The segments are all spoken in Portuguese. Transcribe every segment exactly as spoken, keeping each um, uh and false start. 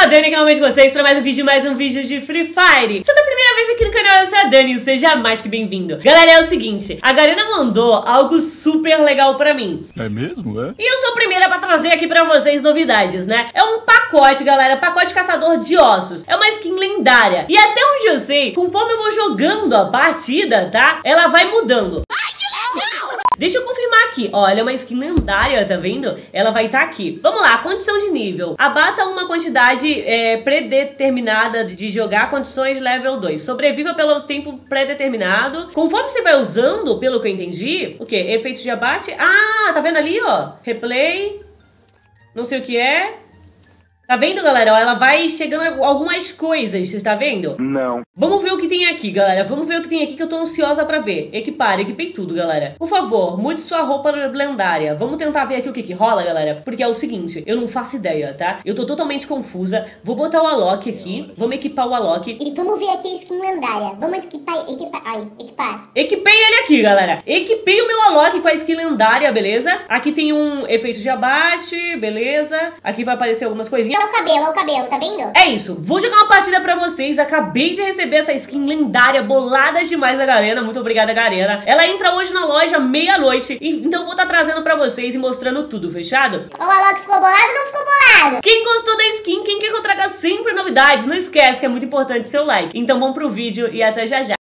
Dani aqui novamente com vocês para mais um vídeo, mais um vídeo de Free Fire. Se é a primeira vez aqui no canal, eu sou a Dani, seja mais que bem-vindo. Galera, é o seguinte, a Garena mandou algo super legal pra mim. É mesmo, é? E eu sou a primeira pra trazer aqui pra vocês novidades, né? É um pacote, galera, pacote caçador de ossos. É uma skin lendária. E até onde eu sei, conforme eu vou jogando a partida, tá? Ela vai mudando. Deixa eu confirmar aqui, ó, ela é uma skin lendária, tá vendo? Ela vai estar aqui. Vamos lá, condição de nível. Abata uma quantidade é, predeterminada de jogar, condições level dois. Sobreviva pelo tempo predeterminado. Conforme você vai usando, pelo que eu entendi, o que? Efeito de abate. Ah, tá vendo ali, ó? Replay. Não sei o que é. Tá vendo, galera? Ela vai chegando algumas coisas, você tá vendo? Não. Vamos ver o que tem aqui, galera. Vamos ver o que tem aqui que eu tô ansiosa pra ver. Equipar, equipei tudo, galera. Por favor, mude sua roupa lendária. Vamos tentar ver aqui o que que rola, galera. Porque é o seguinte, eu não faço ideia, tá? Eu tô totalmente confusa. Vou botar o Alok aqui. Vamos equipar o Alok. E vamos ver aqui a skin lendária. Vamos equipar, equipar, ai, equipar. Equipei ele aqui, galera. Equipei o meu Alok com a skin lendária, beleza? Aqui tem um efeito de abate, beleza? Aqui vai aparecer algumas coisinhas. Olha o cabelo, olha o cabelo, tá vendo? É isso, vou jogar uma partida pra vocês. Acabei de receber essa skin lendária, bolada demais da Garena. Muito obrigada, Garena. Ela entra hoje na loja meia-noite, então eu vou estar tá trazendo pra vocês e mostrando tudo, fechado? O Alok ficou bolado ou não ficou bolado? Quem gostou da skin, quem quer que eu traga sempre novidades, não esquece que é muito importante seu like. Então vamos pro vídeo e até já já.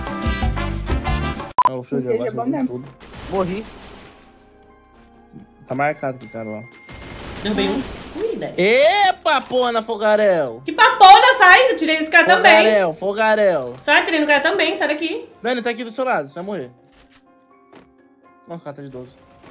Ah, o filho de abaixo tudo. Morri. Tá marcado pro cara lá. Derrubei um. Cuida. Epa, pona, Fogarel. Que papona, sai. Eu tirei esse cara também. Fogarel, Fogarel. Sai, tirei no cara também, sai daqui. Dani, tá aqui do seu lado, você vai morrer. Nossa, cara tá de doze.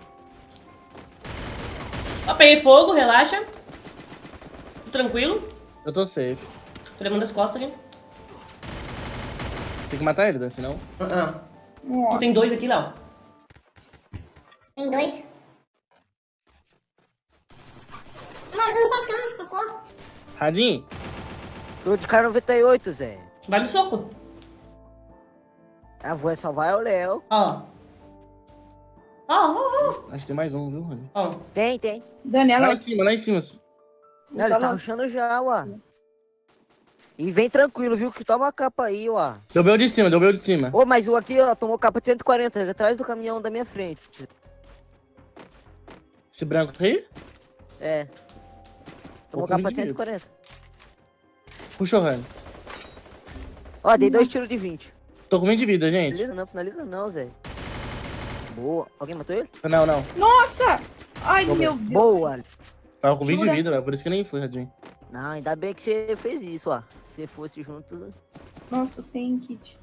Ó, peguei fogo, relaxa. Tudo tranquilo. Eu tô safe. Tô levando as costas ali. Tem que matar ele, Dani, senão... Ah, ah. Tem dois aqui, Léo. Tem dois. Mano, não tá tão, ficou. Radinho? Tô de cara noventa e oito, Zé. Vai no soco. A vou salvar é o Léo. Ó. Ó, ó, ó. Acho que tem mais um, viu, Radinho? Ó. Tem, tem. Daniela. Lá em cima, lá em cima. Não, ele tá rushando já, ué. E vem tranquilo, viu? Que toma a capa aí, ué. Deu bem de cima, deu bem de cima. Ô, mas o aqui, ó, tomou capa de cento e quarenta, atrás do caminhão da minha frente. Esse branco aí? É. Tomou capa de cento e quarenta. Puxa o Rani. Ó, dei dois tiros de vinte. Tô com vinte de vida, gente. Finaliza não, finaliza não, Zé. Boa. Alguém matou ele? Não, não. Nossa! Ai, Tô meu bem. Deus. Boa. Tava com vinte Jura? de vida, velho. Por isso que eu nem fui, Radinho. Não, ainda bem que você fez isso, ó. Se fosse junto... Nossa, tô sem kit.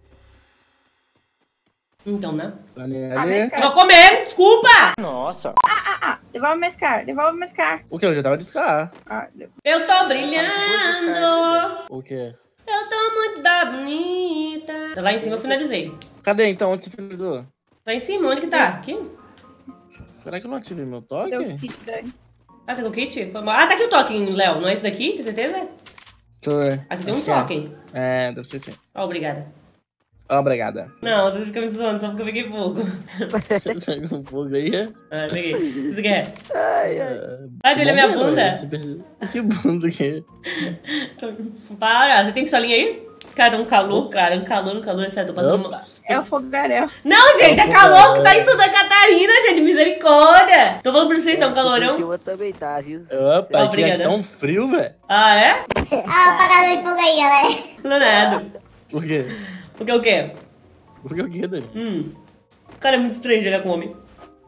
Então, né? Daniela. Ah, mas cara- Tô comendo, desculpa. Nossa. Ah, ah, devolve mais car, devolve mais car. O que? Eu já tava de scar. Ah, deu. Eu tô brilhando. O que? Eu tô muito da bonita. Tá lá em cima, eu finalizei. Cadê então? Onde você finalizou? Lá em cima, onde que tá? Aqui? Será que eu não ativei meu toque? Deu kit, Dani. Ah, você tem o kit? Foi mal. Ah, tá aqui o token, Léo. Não é esse daqui? Tem certeza? Deixa eu ver. Aqui tem um Acho que é. token. É, deve ser sim. Ó, obrigada. Obrigada. Não, você fica me zoando só porque eu peguei fogo. Pega um fogo aí. Ah, peguei. Isso aqui é. Ai, ai. Ah, de olhar minha Bom, bunda? você percebe- Que bunda que é? Para, você tem pistolinha aí? Cara, um calor, cara. Um calor, um calor, certo? Tô passando... Opa. É o fogarel. Não, gente, É é o calor que tá fogaréu. em Santa Catarina, gente. Misericórdia. Tô falando pra vocês, tá um calorão. Curitiba também tá, viu? Opa, aqui é Obrigada. tão frio, velho. Ah, é? Ah, o apagador de fogo aí, galera. Não é nada. Por quê? Porque o quê? Por que o quê, Dani? Hum. Cara, é muito estranho jogar com homem.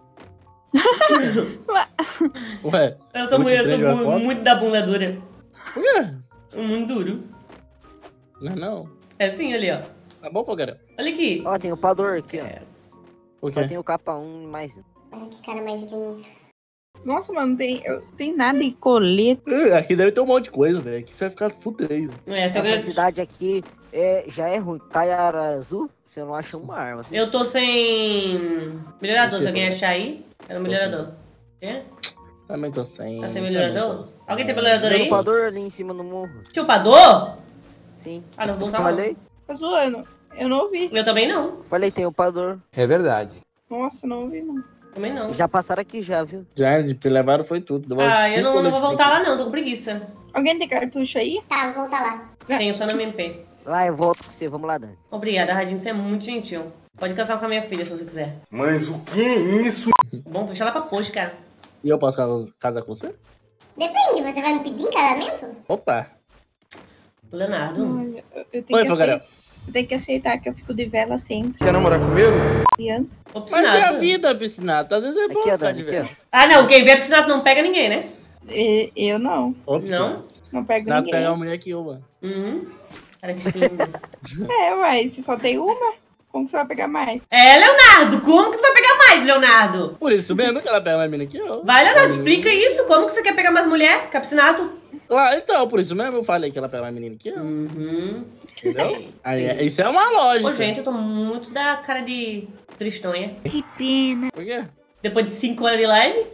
Ué? Eu tô, muito muito, eu estranho tô jogar mu- foto? muito da bunda dura. Por quê? Muito duro. Não, não. É assim, ali, ó. Tá bom, Fogarel? Olha aqui. Ó, tem o pador aqui, ó. O Só quê? tem o capa um mais... Olha que cara mais lindo. Nossa, mano, não tem, eu, tem nada em colete. Uh, Aqui deve ter um monte de coisa, velho. Aqui você vai ficar fudeiro. É, só que Essa eu- cidade aqui é, já é ruim. Caiara azul, você não acha uma arma. Eu tô sem melhorador. Se alguém achar aí, era um melhorador. É? Também tô sem. Tá sem também melhorador? tô- Alguém tem melhorador Tem aí? um pador ali em cima no morro. Chupador? Sim. Ah, não vou usar. Eu falei? Tá zoando. Eu não ouvi. Eu também não. Falei, tem o pador. É verdade. Nossa, não ouvi, não. Também não. Já passaram aqui já, viu? Já, de levaram foi tudo. Deu Ah, eu cinco não, não vou coletes voltar lá não, tô com preguiça. Alguém tem cartucho aí? Tá, vou voltar lá. Tenho só no M P. Vai, eu volto com você, vamos lá, Dani. Obrigada, Radinho, você é muito gentil. Pode casar com a minha filha se você quiser. Mas o que é isso? Bom, deixa ela pra post, cara. E eu posso casar, casar com você? Depende, você vai me pedir em casamento? Opa! Leonardo. Olha, eu, eu tenho Oi, que Fogarel. aceitar, eu tenho que aceitar que eu fico de vela sempre. Quer namorar comigo? Criança. Ô, Mas é a Piscinato. vida, Piscinato. Às vezes é bom Aqui, ó, ficar Dani, de aqui, velho. ó. Ah, não, quem vê Piscinato não pega ninguém, né? E- eu não. Ô, Não? Piscinato. Não pego Piscinato ninguém. pega uma mulher que eu, mano. Uhum. Cara, que lindo. É, ué, se só tem uma, como que você vai pegar mais? É, Leonardo, como que tu vai pegar mais, Leonardo? Por isso mesmo que ela pega mais menina que eu. Vai, Leonardo, explica isso. Como que você quer pegar mais mulher? Capsinato? Ah, então, por isso mesmo eu falei que ela pega mais menina que eu. Uhum. Entendeu? Aí, é- isso é uma lógica. Ô, gente, eu tô muito da cara de tristonha. Por quê? Depois de cinco horas de live?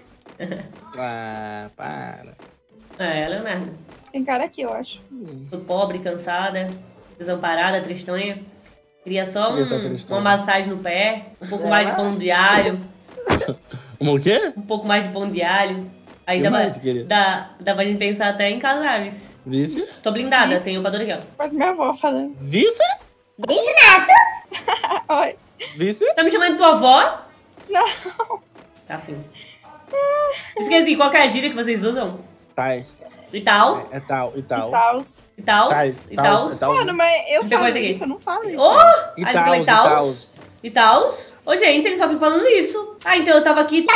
Ah, para. É, Leonardo. Tem cara aqui, eu acho. Tô pobre, cansada, desamparada, tristonha. Queria só Queria estar um, tristonha. uma massagem no pé, um pouco mais de pão de alho, O quê? um pouco mais de pão de alho. Aí Que dá, mais, pra, querida? dá, dá pra gente pensar até em casar, vice. Vice? Tô blindada, Isso. tenho padrão. Quase minha avó falando. Vice? Beijo, Nato! Oi. Vice? Tá me chamando de tua avó? Não. Tá sim. Esqueci, qual que é a gíria que vocês usam? Tais. E tal, É tal, e E tal. tals. e tal, Tais, e tals, tal. e tal. Mano, mas eu Pegou falo esse aqui. isso, eu não falo isso. Oh! E Aí eu falei tals, e tals, e tals. Ô, gente, eles só ficam falando isso. Ah, então eu tava aqui.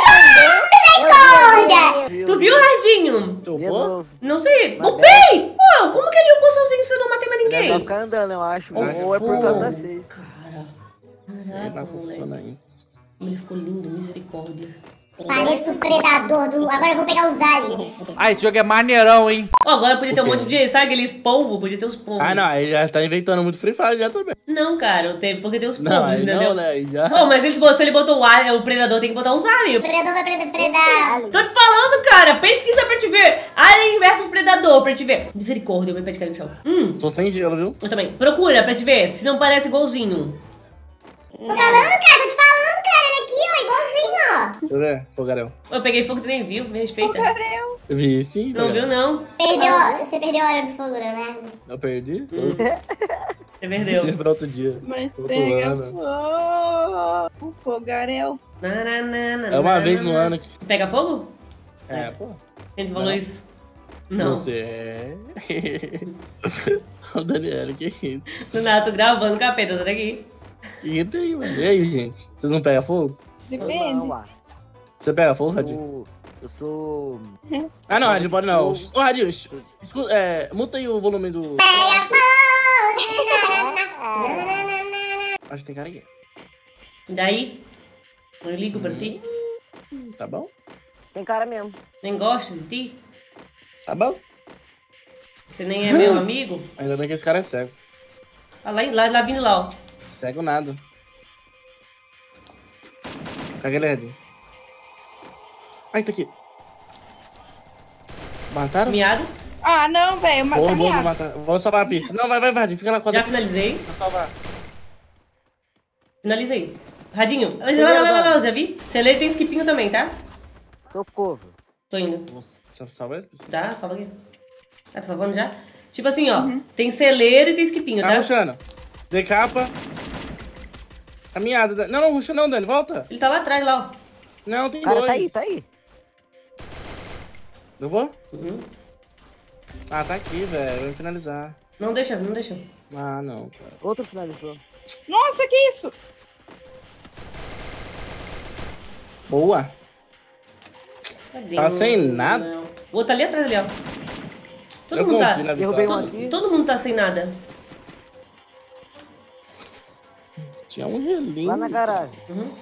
Olha! Tu viu, Radinho? Tu De pô? novo. Não sei. Mas Ô, Bem! Pô, como que ele upou sozinho se eu não matei mais Ele é só ninguém? ficar andando, eu acho. Oh, Ou é por causa pô. da ceia. Cara. É, Caraca, não funciona moleque. isso. Como ele ficou lindo, misericórdia. Pareço o predador do... Agora eu vou pegar os aliens. Ah, esse jogo é maneirão, hein? Ó, agora podia ter um O quê? monte de... Sabe aqueles polvos? Podia ter os polvos. Ah, não, aí já tá inventando muito Free Fire já também. Não, cara, eu tenho, porque tem os Não, polvos, aí entendeu? não, né? Aí já. Ô, mas ele, botou- se ele botou o alien, o predador tem que botar os O aliens. predador vai preda- predar. Tô te falando, cara. Pesquisa pra te ver. Alien versus predador pra te ver. Misericórdia, meu pé de cair no chão. Hum, Tô sem gelo, viu? eu também. Procura pra te ver, se não parece igualzinho. Tô falando, cara, tô te falando, cara. Ele aqui, ó, igualzinho, ó. Deixa eu ver, Fogarel. Eu peguei fogo que tu nem viu, me respeita. Fogarel. Vi sim. Não viu, Fogarel. não. Perdeu, a- você perdeu a hora do fogo, Leonardo. Eu perdi? Você perdeu. Deixa pra outro dia. Mas Tô pega pulando. fogo. O fogarel. Na, na, na, na, É uma na, vez na, no na. ano que. Pega fogo? É, pô. A gente falou Não. isso. Não. Você é. O Daniel, que isso? Não, tô gravando capeta, sai daqui. E tem, mano. E aí, gente? Vocês não pegam fogo? Depende. Não, ué. Você pega fogo, Radinho? Eu, eu sou... Ah, não, Radinho, pode não. Sou- Ô, Radinho, escuta, é, muta aí o volume do. Pega fogo. Acho que tem cara aqui. E daí? Eu ligo pra ti. Tá bom? Tem cara mesmo. Nem gosto de ti. Tá bom? Você nem é meu amigo. Ainda bem que esse cara é cego. Ah, lá, lá, lá vindo lá, ó. Cego nada. Cadê ele, Radinho? Ai, tá aqui. Mataram? Miado. Ah, não, velho. Boa, Mata boa, vou minha. matar. Vamos salvar a pista. Não, vai, vai, vai, Radinho. Fica lá com a Já finalizei. Vou salvar. Finalizei. Radinho. Lá, lá, lá, lá, lá, já vi? Celeiro tem skipinho também, tá? Socorro. Tô indo. Você salva ele? Tá? Salva aqui. Tá salvando já? Tipo assim, ó. Tem celeiro e tem skipinho, Tá tá? rushando. Decapa. Caminhada. Não, não, ruxa não, Dani. Volta. Ele tá lá atrás, lá, ó. Não, tem O cara dois. tá aí, tá aí. Eu vou? Uhum. Ah, tá aqui, velho. Vou finalizar. Não deixa, não deixa. Ah, não, cara. Outro finalizou. Nossa, que isso? Boa. Cadê? Tá sem nada? Não. O outro ali atrás, ali, ó. Todo Eu mundo tá... confio na Derrubei vitória. um aqui. Todo, todo mundo tá sem nada. Tinha um gelinho. Lá na garagem. Uhum.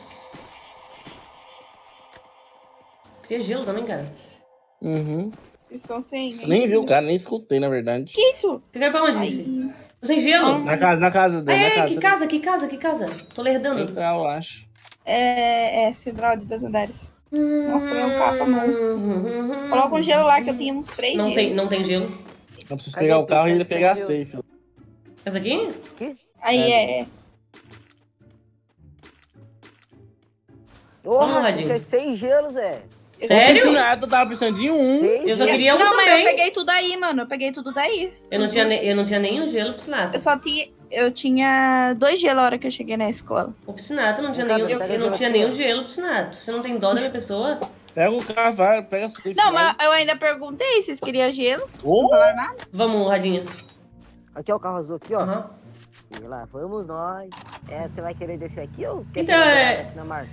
Queria gelo também, cara. Uhum. Vocês estão sem. Eu nem vi o cara, nem escutei, na verdade. Que isso? Você vai pra onde, Vici? Ai. Tô sem gelo? Na casa, na casa dele, na Ai, casa. que casa, que casa, que casa? Tô lerdando. Central, eu acho. É, é central de dois andares. Nossa, tomei um capa monstro. Coloca um gelo lá que eu tenho uns três Não gelos. tem, não tem gelo. Não preciso Cadê pegar o o carro e ele pessoal pegar a que safe. Essa aqui? Aí é. é. Porra, Vamos, você Radinho. quer seis gelos, é. Eu Sério? Nada, tava precisando de um. Eu só queria um Não, mas eu também. peguei tudo aí, mano. Eu peguei tudo daí. Eu não tinha, ne- eu não tinha nenhum gelo, Piscinato. Eu só tinha. Eu tinha dois gelos na hora que eu cheguei na escola. O Piscinato não tinha Cara, nenhum. pega Eu não gelo tinha aqui, nenhum ó. gelo, Piscinato. Você não tem dó da minha pessoa? Pega o carro, vai, pega a safe. Não, vai. mas eu ainda perguntei se vocês queriam gelo. Ô, Não falaram nada. Vamos, Radinha. Aqui, ó, o carro azul aqui, ó. Aham. E lá, vamos nós. É, você vai querer descer aqui ou quer Então, que eu é- aqui na Marcia?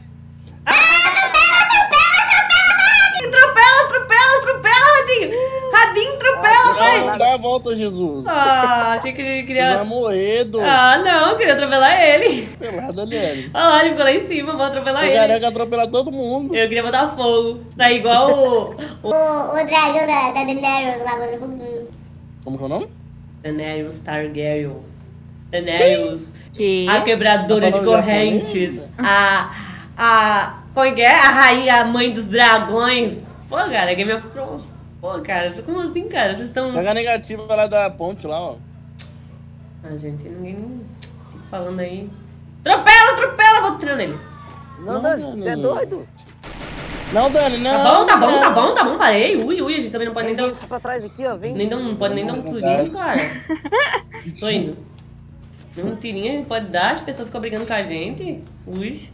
Atropela, atropela, atropela, Radinho. Radinho, atropela, vai. não, dá a volta, Jesus. Ah, tinha que Vai queria. morrer, do. Ah, não, eu queria atropelar ele. Pelada, Daniele. Olha lá, ele ficou lá em cima, vou atropelar O ele. careca atropelar todo mundo. Eu queria botar fogo. Tá igual o. O, o dragão da, da Daenerys lá no mundo. Como que é o nome? Daenerys Targaryen. Daenerys, Que? a quebradora Tá de falando correntes. japonês? A. A. Como é que é? A rainha, a mãe dos dragões. Pô, cara, Game of Thrones. Pô, cara, você- como assim, cara? Vocês estão. Pega a negativa lá da ponte lá, ó. Ah, gente, ninguém fica falando aí. Atropela, atropela, vou tirar nele. Não, Não, Dani, Dani. você é doido? Não, Dani, não. Tá bom, tá bom, não. tá bom, tá bom, parei. Ui, ui, a gente também não pode nem dar. Vem pra trás aqui, ó, vem. Nem dá, não pode nem dar um turinho, cara. Tô indo. Um tirinho a gente pode dar, as pessoas ficam brigando com a gente. Ui.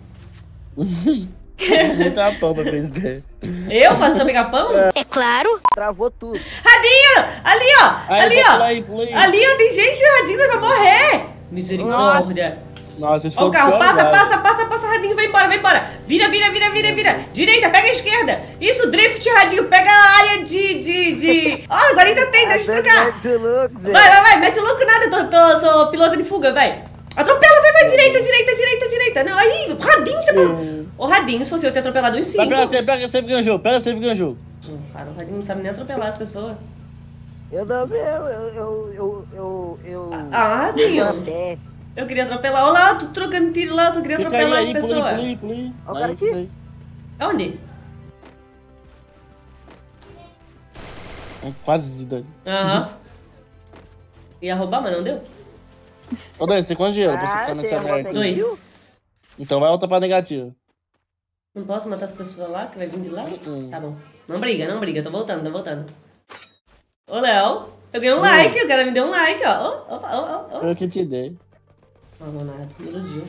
Muita pampa fez que. Eu faço só pegar pão? É claro. Travou tudo. Radinho! Ali, ó! Aí, Ali, vai, ó! pula aí, pula aí. Ali, ó, tem gente, Radinho vai morrer! Misericórdia! Nossa, esse Ó o foi carro, pior passa, lugar. passa, passa, passa, Radinho, vai embora, vai embora! Vira, vira, vira, vira, vira! Direita, pega a esquerda! Isso, drift, Radinho, pega a área de. de. de. Ó, agora ainda tem, deixa eu trocar! Mete o louco, Zé. Vai, vai, vai, mete o louco nada, tô, tô, sou piloto de fuga, vai! Atropela, vai, vai, direita, direita, direita, direita! Não, aí, Radinho, você. Hum. Ô, Radinho, se fosse eu ter atropelado os cinco. Vai pegar você, pega você, ganjou, pega você, ganjou. Hum, Cara, o Radinho não sabe nem atropelar as pessoas. Eu não, eu, eu, eu, eu, eu, eu... Ah, eu Radinho! a pé. Eu queria atropelar. Olha lá, tu trocando tiro lá, só queria Fica atropelar aí, as aí, pula aí, pessoas. pula aí, pula aí. Ó o cara Aí, aqui. isso aí. Aonde? É quase, Dani. Aham. Ia roubar, mas não deu. Ô, Dani, você tem quantos dinheiro pra você Ah, ficar tem nessa uma merda? bem- aí? Dois. Então vai outra pra negativa. Não posso matar as pessoas lá, que vai vir de lá? Hum. Tá bom. Não briga, não briga. Tô voltando, tô voltando. Ô, Léo. Eu ganhei um like. O cara me deu um like, ó. Ó, ó, ó, ó. Eu que te dei. Ó, Ronaldo, me iludiu.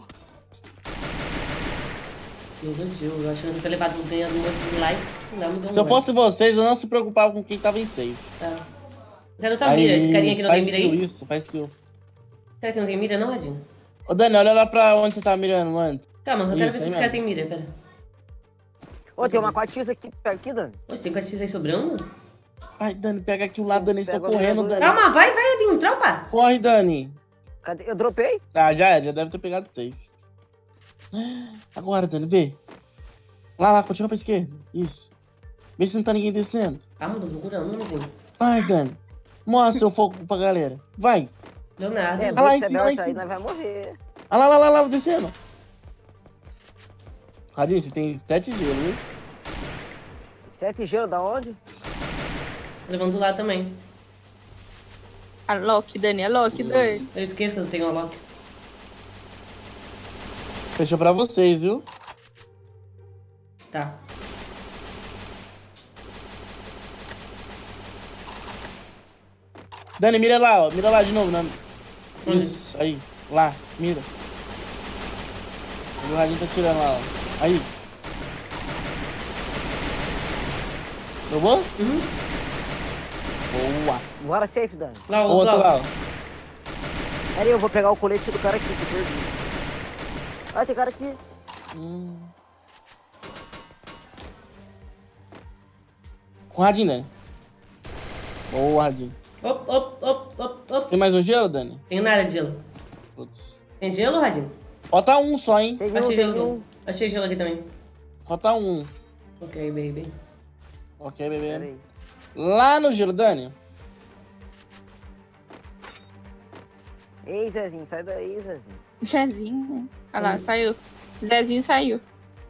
Me iludiu. Eu achando que eu tinha levado ganhando um monte de like. O Léo me deu um Se eu like. fosse vocês, eu não se preocupava com quem tava em safe. Tá. Quero outra mira. Esse carinha aqui não tem faz mira kill aí? isso, faz kill. Será que não tem mira, não, Radinho? Ô, Dani, olha lá pra onde você tá mirando, mano. Calma, eu só quero Isso, ver se aí esse cara mesmo. tem mira. Pera. Ô, tem uma quatisa aqui, pega aqui, Dani. Poxa, tem quatro X aí sobrando? Ai, Dani, pega aqui o lado, Dani, estou Pega o correndo, meu, Dani. Calma, vai, vai, Radinho, tropa. Corre, Dani. Cadê? Eu dropei. Ah, já era, já deve ter pegado safe. Agora, Dani, vê. Lá, lá, continua pra esquerda. Isso. Vê se não tá ninguém descendo. Calma, tô procurando, Radinho. Vai, Dani. Mostra seu foco pra galera. Vai. Leonardo. Você é Ah lá, doido, em você é cima, lá em morto aí, cima. nós vai morrer. Ah lá, lá, lá, lá, descendo. Radinho, você tem sete gelo, viu? Sete gelo da onde? Levando lá também. A Loki, Dani, a Loki, Dani. Eu esqueço que eu tenho uma lock. Fechou pra vocês, viu? Tá. Dani, mira lá, ó. Mira lá de novo. Na... Onde? Isso, aí. Lá, mira. O Radinho tá tirando lá, ó. Aí. Jogou? Uhum. Boa. Bora safe, Dani. Lá, O o outro outro lá. lá, ó. Pera aí, eu vou pegar o colete do cara aqui, que eu perdi. Ah, tem cara aqui. Hum. Com o Radinho, Dani. Boa, Radinho. Op, op, op, op, op. Tem mais um gelo, Dani? Tenho nada de gelo. Putz. Tem gelo, Radinho? Falta um só, hein? Teve um, Achei teve gelo. um. Achei gelo aqui também. Falta um. Ok, baby. Ok, Pera bebê. aí. Lá no gelo, Dani. Ei, Zezinho, sai daí, Zezinho. Zezinho. Olha lá, saiu. Zezinho saiu.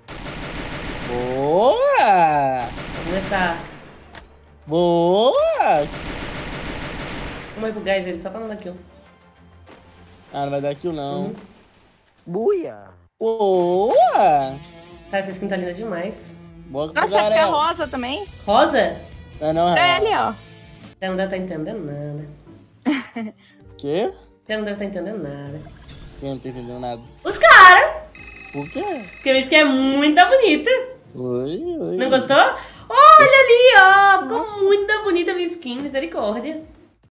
Boa! Vamos começar. Boa! Vamos ir pro gás ele, só pra não dar kill. Ah, não vai dar kill, não. Uhum. Buia. Boa! Tá, essa skin tá linda demais. Boa Nossa, vai ficar rosa também? Rosa? Não, não, É é. ali, ó. Você não deve tá entendendo nada. Quê? Você não deve tá entendendo nada. Eu não tô entendendo nada. Os caras! Por quê? Porque isso que é muito bonita. Oi, oi. Não gostou? Olha ali, ó. Ficou muito bonita a minha skin, misericórdia.